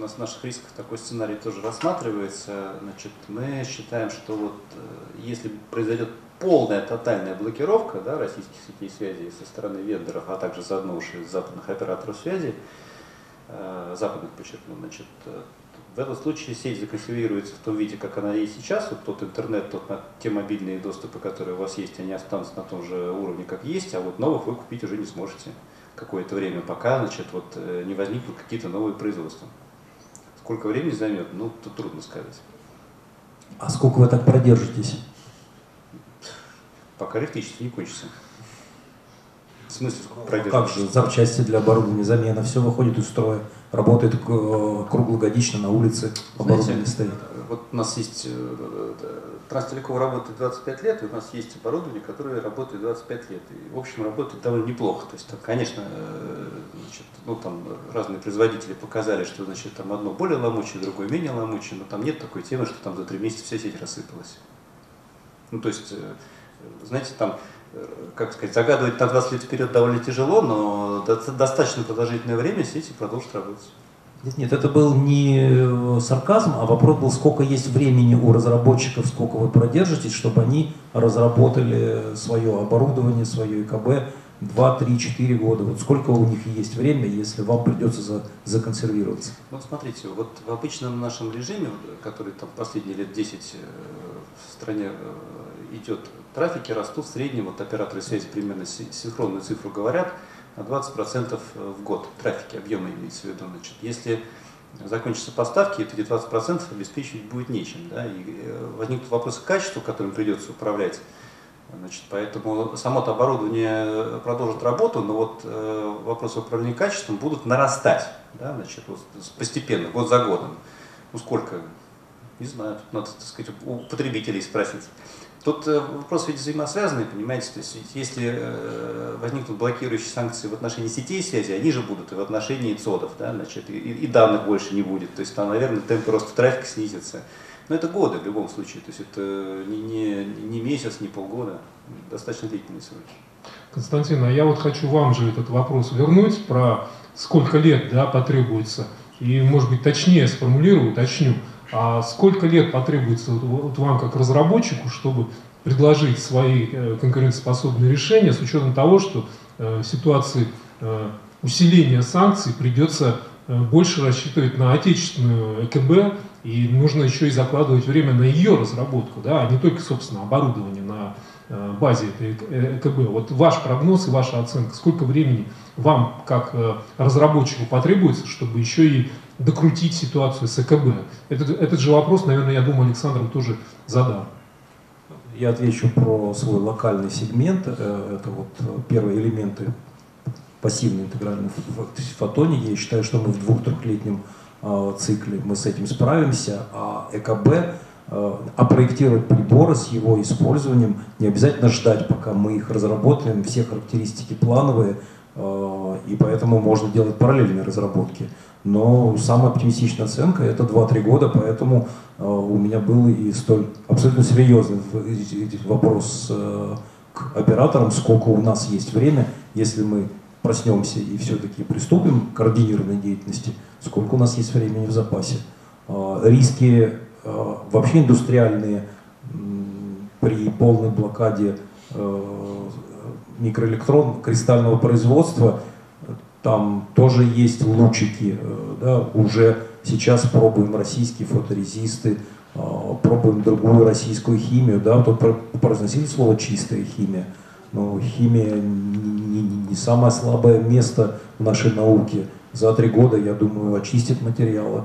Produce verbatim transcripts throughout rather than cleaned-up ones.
нас в наших рисках такой сценарий тоже рассматривается. Значит, мы считаем, что вот если произойдет полная тотальная блокировка, да, российских сетей связи со стороны вендоров, а также заодно уж и западных операторов связи, э, западных, подчеркну, значит, в этом случае сеть законсервируется в том виде, как она есть сейчас. Вот тот интернет, тот, те мобильные доступы, которые у вас есть, они останутся на том же уровне, как есть, а вот новых вы купить уже не сможете какое-то время, пока, значит, вот, не возникнут какие-то новые производства. Сколько времени займет, ну, тут трудно сказать. А сколько вы так продержитесь? Пока электричество не кончится. В смысле, сколько продержитесь? Как же, запчасти для оборудования, замена, все выходит из строя, работает круглогодично на улице, оборудование стоит. Вот у нас есть, Транстелеком работает двадцать пять лет, и у нас есть оборудование, которое работает двадцать пять лет. И, в общем, работает довольно неплохо. То есть, там, конечно, значит, ну, там разные производители показали, что, значит, там одно более ломучее, другое менее ломучее, но там нет такой темы, что там за три месяца вся сеть рассыпалась. Ну, то есть, знаете, там, как сказать, загадывать на двадцать лет вперед довольно тяжело, но достаточно продолжительное время сети продолжат работать. Нет, нет, это был не сарказм, а вопрос был, сколько есть времени у разработчиков, сколько вы продержитесь, чтобы они разработали свое оборудование, свое ИКБ два, три, четыре года. Вот сколько у них есть время, если вам придется за, законсервироваться? Вот смотрите, вот в обычном нашем режиме, который там последние лет десять в стране идет, трафики растут в среднем, вот операторы связи примерно синхронную цифру говорят, на двадцать процентов в год трафики, объема имеется в виду. Значит, если закончатся поставки, то эти двадцать процентов обеспечивать будет нечем. Да? И возникнут вопросы качества, которым придется управлять. Значит, поэтому само-то оборудование продолжит работу, но вот э, вопросы управления качеством будут нарастать, да? Значит, вот, постепенно, год за годом. Ну сколько? Не знаю, тут надо, так сказать, у потребителей спросить. Тут вопрос ведь взаимосвязанный, понимаете, то есть если э, возникнут блокирующие санкции в отношении сетей связи, они же будут и в отношении цодов, да, значит, и, и данных больше не будет, то есть там, наверное, темп роста трафика снизится. Но это годы в любом случае, то есть это не, не, не месяц, не полгода, достаточно длительные сроки. Константин, а я вот хочу вам же этот вопрос вернуть, про сколько лет, да, потребуется, и, может быть, точнее сформулирую, уточню. А сколько лет потребуется вот вам как разработчику, чтобы предложить свои конкурентоспособные решения с учетом того, что в ситуации усиления санкций придется больше рассчитывать на отечественную ЭКБ, и нужно еще и закладывать время на ее разработку, да, а не только, собственно, оборудование на базе этой ЭКБ. Вот ваш прогноз и ваша оценка, сколько времени вам как разработчику потребуется, чтобы еще и докрутить ситуацию с ЭКБ? Этот, этот же вопрос, наверное, я думаю, Александром тоже задам. Я отвечу про свой локальный сегмент. Это вот первые элементы пассивной интегральной фотоники. Я считаю, что мы в двух-трехлетнем цикле мы с этим справимся, а ЭКБ, а проектировать приборы с его использованием не обязательно ждать, пока мы их разработаем, все характеристики плановые, и поэтому можно делать параллельные разработки. Но самая оптимистичная оценка — это два-три года, поэтому у меня был и столь абсолютно серьезный вопрос к операторам, сколько у нас есть время, если мы проснемся и все-таки приступим к координированной деятельности, сколько у нас есть времени в запасе. Риски вообще индустриальные при полной блокаде микроэлектрон кристального производства, там тоже есть лучики, да, уже сейчас пробуем российские фоторезисты, пробуем другую российскую химию, да, тут произносили слово «чистая химия», но химия не, не, не самое слабое место в нашей науке. За три года, я думаю, очистит материалы.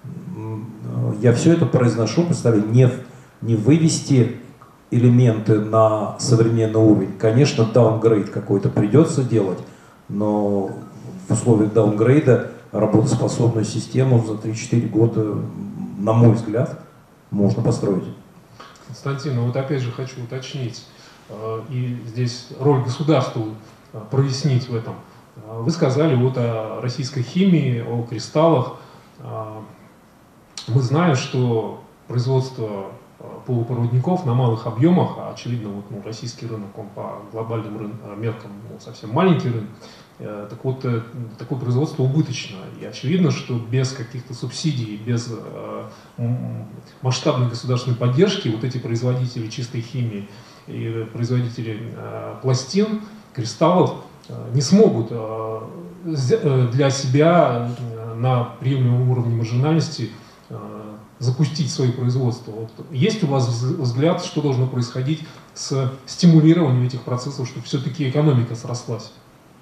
Я все это произношу, представляю, не, не вывести элементы на современный уровень. Конечно, даунгрейд какой-то придется делать, но в условиях даунгрейда работоспособную систему за три-четыре года, на мой взгляд, можно построить. Константин, ну вот опять же хочу уточнить, и здесь роль государства прояснить в этом. Вы сказали вот о российской химии, о кристаллах. Мы знаем, что производство полупроводников на малых объемах, а очевидно, вот, ну, российский рынок, он по глобальным рын... меркам ну, совсем маленький рынок, Так вот, такое производство убыточно. И очевидно, что без каких-то субсидий, без масштабной государственной поддержки вот эти производители чистой химии и производители пластин, кристаллов не смогут для себя на приемлемом уровне маржинальности запустить свои производства. Вот есть у вас взгляд, что должно происходить с стимулированием этих процессов, чтобы все-таки экономика срослась?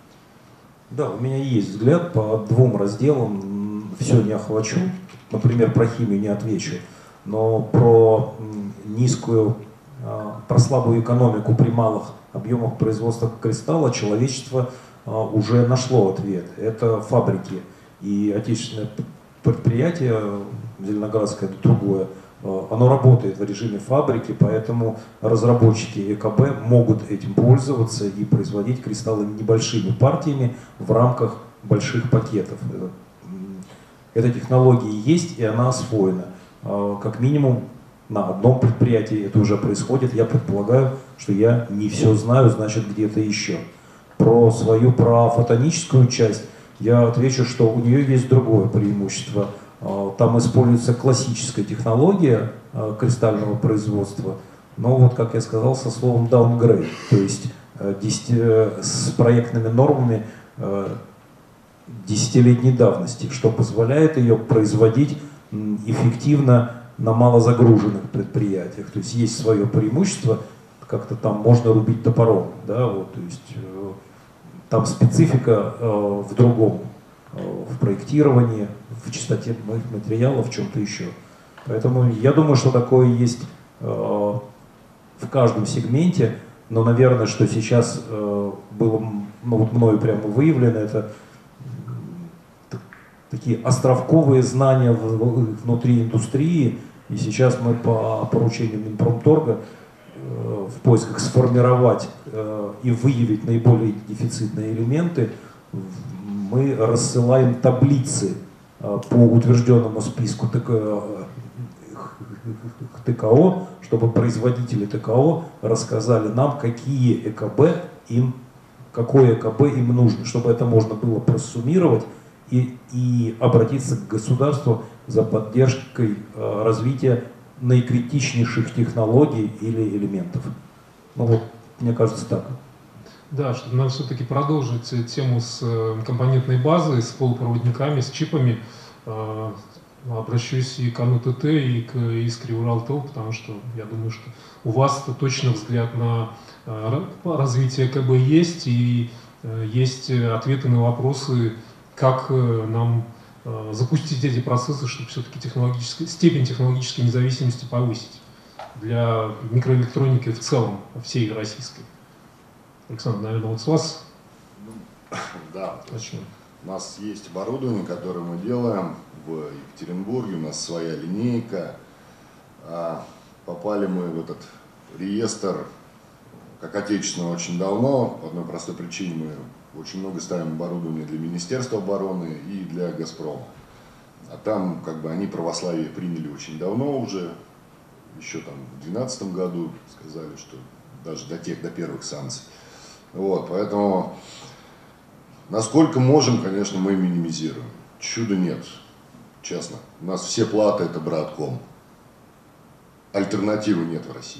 Да, у меня есть взгляд по двум разделам, все не охвачу, например, про химию не отвечу, но про низкую, про слабую экономику при малых объемах производства кристалла человечество уже нашло ответ. Это фабрики и отечественное предприятие, Зеленоградское, это другое, оно работает в режиме фабрики, поэтому разработчики э ка бэ могут этим пользоваться и производить кристаллы небольшими партиями в рамках больших пакетов. Эта технология есть, и она освоена. Как минимум на одном предприятии это уже происходит. Я предполагаю, что я не все знаю, значит где-то еще. Про свою, про фотоническую часть я отвечу, что у нее есть другое преимущество. Там используется классическая технология кристального производства, но вот, как я сказал, со словом downgrade, то есть с проектными нормами десятилетней давности, что позволяет ее производить эффективно на малозагруженных предприятиях. То есть есть свое преимущество, как-то там можно рубить топором, да, вот, то есть там специфика в другом. В проектировании, в чистоте материалов, в чем-то еще. Поэтому я думаю, что такое есть э, в каждом сегменте, но, наверное, что сейчас э, было ну, вот мною прямо выявлено, это такие островковые знания в, внутри индустрии, и сейчас мы по поручению Минпромторга э, в поисках сформировать э, и выявить наиболее дефицитные элементы. Мы рассылаем таблицы по утвержденному списку тэ ка о, чтобы производители тэ ка о рассказали нам, какие э ка бэ им, какое э ка бэ им нужно, чтобы это можно было просуммировать и, и обратиться к государству за поддержкой развития наикритичнейших технологий или элементов. Ну вот, мне кажется, так. Да, чтобы нам все-таки продолжить тему с компонентной базой, с полупроводниками, с чипами, обращусь и к АНУ тэ тэ, и к Искре Уралтел, потому что я думаю, что у вас точно взгляд на развитие э ка бэ есть, и есть ответы на вопросы, как нам запустить эти процессы, чтобы все-таки степень технологической независимости повысить для микроэлектроники в целом, всей российской. Александр, наверное, вот с вас. Да, начнем. У нас есть оборудование, которое мы делаем в Екатеринбурге, у нас своя линейка. Попали мы в этот реестр, как отечественного, очень давно, по одной простой причине: мы очень много ставим оборудования для Министерства обороны и для Газпрома. А там как бы они православие приняли очень давно уже, еще там в две тысячи двенадцатом году сказали, что даже до тех, до первых санкций. Вот, поэтому насколько можем, конечно, мы минимизируем. Чуда нет, честно. У нас все платы это Братком. Альтернативы нет в России.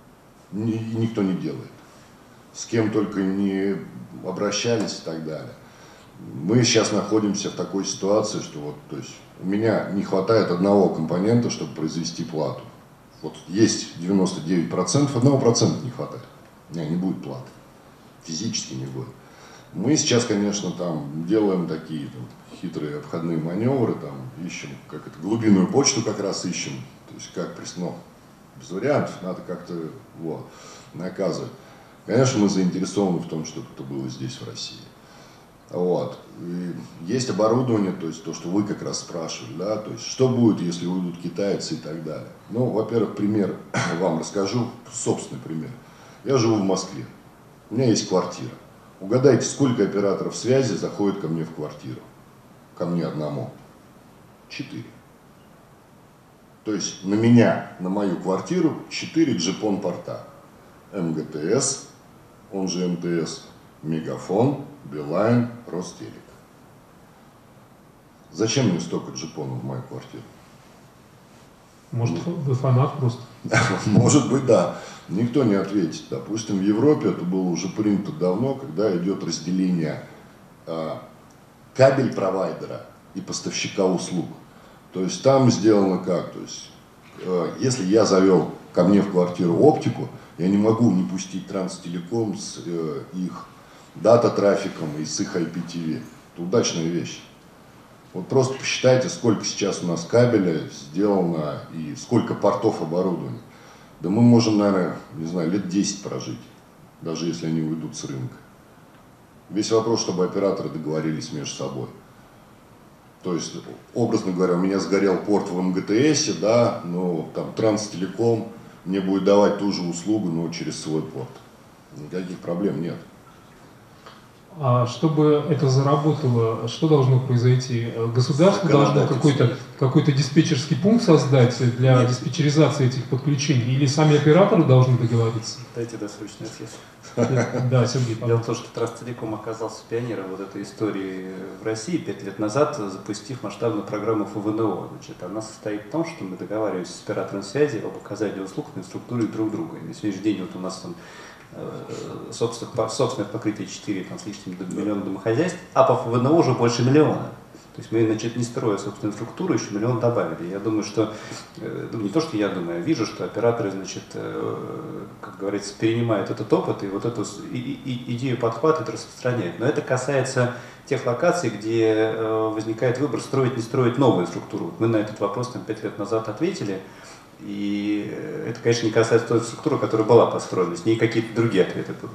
И никто не делает. С кем только не обращались и так далее. Мы сейчас находимся в такой ситуации, что вот, то есть, у меня не хватает одного компонента, чтобы произвести плату. Вот есть девяносто девять процентов, одного процента не хватает. У меня не будет платы. Физически не будет. Мы сейчас, конечно, там делаем такие там хитрые обходные маневры, там ищем, как это, глубинную почту как раз ищем. То есть как присно, без вариантов, надо как-то вот, наказывать. Конечно, мы заинтересованы в том, чтобы это было здесь, в России. Вот. И есть оборудование, то есть то, что вы как раз спрашивали, да, то есть что будет, если уйдут китайцы и так далее. Ну, во-первых, пример вам расскажу, собственный пример. Я живу в Москве, у меня есть квартира. Угадайте, сколько операторов связи заходит ко мне в квартиру? Ко мне одному. Четыре. То есть на меня, на мою квартиру, четыре джипон порта. эм гэ тэ эс, он же эм тэ эс, Мегафон, Билайн, Ростелек. Зачем мне столько джипонов в мою квартиру? Может, вы фанат просто? Может быть, да. Никто не ответит. Допустим, в Европе это было уже принято давно, когда идет разделение э, кабель-провайдера и поставщика услуг. То есть там сделано как? То есть, э, если я завел ко мне в квартиру оптику, я не могу не пустить Транстелеком с э, их дата-трафиком и с их ай пи ти ви. Это удачная вещь. Вот просто посчитайте, сколько сейчас у нас кабеля сделано и сколько портов оборудования. Да мы можем, наверное, не знаю, лет десять прожить, даже если они уйдут с рынка. Весь вопрос, чтобы операторы договорились между собой. То есть, образно говоря, у меня сгорел порт в эм гэ тэ эсе, да, но там Транстелеком мне будет давать ту же услугу, но через свой порт. Никаких проблем нет. А чтобы это заработало, что должно произойти? Государство должно какой-то какой-то диспетчерский пункт создать для Нет. диспетчеризации этих подключений? Или сами операторы должны договориться? Дайте досрочный ответ. Да, Сергей, пожалуйста. Дело в том, что Транстелеком оказался пионером вот этой истории в России пять лет назад, запустив масштабную программу эф вэ эн о. Значит, она состоит в том, что мы договариваемся с оператором связи об оказании услуг на инфраструктуре друг друга. И на сегодняшний день вот у нас там собственное, собственное покрытие четыре там, с лишним миллиона домохозяйств, а по эф вэ эн о уже больше миллиона. То есть мы, значит, не строя собственную инфраструктуру, еще миллион добавили. Я думаю, что, не то, что я думаю, я вижу, что операторы, значит, как говорится, перенимают этот опыт и вот эту идею подхватывают, распространяют. Но это касается тех локаций, где возникает выбор строить, не строить новую структуру. Мы на этот вопрос там, пять лет назад ответили. И это, конечно, не касается той структуры, которая была построена, с ней какие-то другие ответы будут.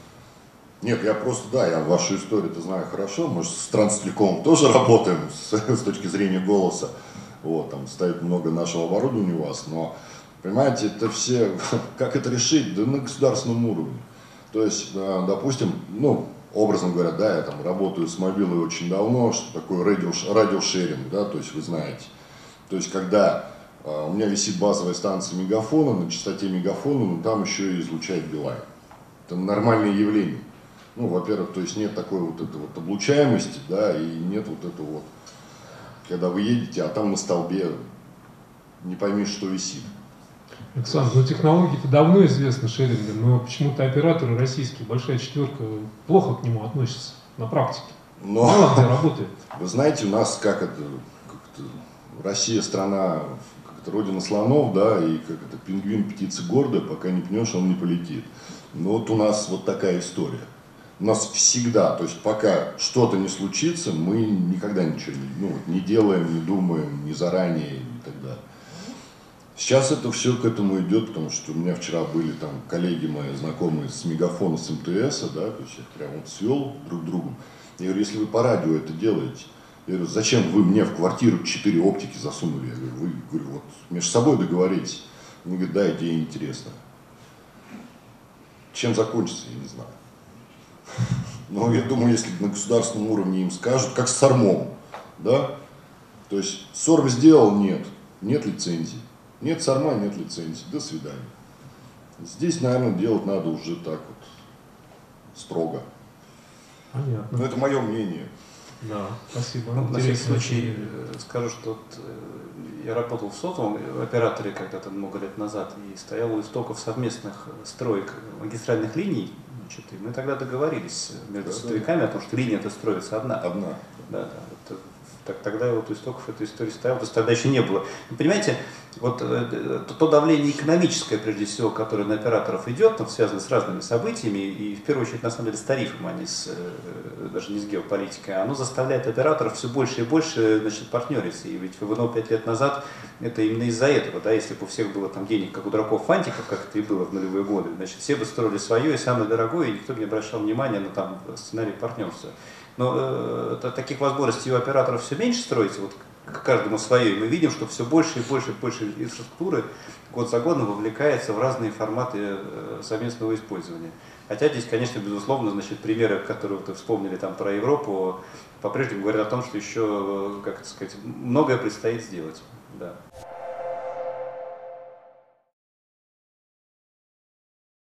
Нет, я просто, да, я вашу историю-то знаю хорошо, мы же с Транстелеком тоже работаем с, с точки зрения голоса, вот, там стоит много нашего оборудования у вас, но, понимаете, это все, как это решить, да на государственном уровне. То есть, допустим, ну, образно говоря, да, я там работаю с мобилой очень давно, что такое радиошеринг, да, то есть вы знаете, то есть когда у меня висит базовая станция мегафона, на частоте мегафона, но там еще и излучает Билайн. Это нормальное явление. Ну, во-первых, то есть нет такой вот этой вот облучаемости, да, и нет вот этого вот, когда вы едете, а там на столбе не пойми, что висит. Александр, ну технологии-то давно известны шеринга, но почему-то операторы российские, большая четверка, плохо к нему относятся на практике. Но, мало где работает. Вы знаете, у нас как это, как это Россия страна, как это родина слонов, да, и как это пингвин птица гордая, пока не пнешь, он не полетит. Но вот у нас вот такая история. У нас всегда, то есть пока что-то не случится, мы никогда ничего не, ну, не делаем, не думаем, не заранее и так далее. Сейчас это все к этому идет, потому что у меня вчера были там коллеги мои, знакомые с мегафона, с эм тэ эса, да, то есть я прям вот свел друг к другу. Я говорю, если вы по радио это делаете, я говорю, зачем вы мне в квартиру четыре оптики засунули? Я говорю, вы, говорю, вот между собой договоритесь. Они говорят, да, идея интересная. Чем закончится, я не знаю. Но я думаю, если на государственном уровне им скажут, как с СОРМом, да, то есть СОРМ сделал, нет, нет лицензии, нет СОРМа, нет лицензии, до свидания. Здесь, наверное, делать надо уже так вот, строго. Понятно. Но это мое мнение. Да, спасибо. Ну, на всякий случай скажу, что вот, я работал в сотовом операторе когда-то много лет назад и стоял у истоков совместных строек магистральных линий. Значит, и мы тогда договорились между да, сотовиками да. о том, что линия-то строится одна. Одна. Да, да. Вот, так, тогда вот у истоков этой истории стоял, то есть тогда еще не было. Вы понимаете, вот то, то давление экономическое, прежде всего, которое на операторов идет, там, связано с разными событиями, и в первую очередь, на самом деле, с тарифом, а не с, даже не с геополитикой, оно заставляет операторов все больше и больше, значит, партнериться. И ведь эф вэ эн о пять лет назад это именно из-за этого, да, если бы у всех было там денег, как у дураков фантиков, как это и было в нулевые годы, значит, все бы строили свое и самое дорогое, и никто бы не обращал внимания на там сценарий партнерства. Но э, таких возможностей у операторов все меньше строится, вот к каждому свое, и мы видим, что все больше и больше и больше инфраструктуры год за годом вовлекается в разные форматы э, совместного использования. Хотя здесь, конечно, безусловно, значит, примеры, которые вы вспомнили там про Европу, по-прежнему говорят о том, что еще, как это сказать, многое предстоит сделать. Да.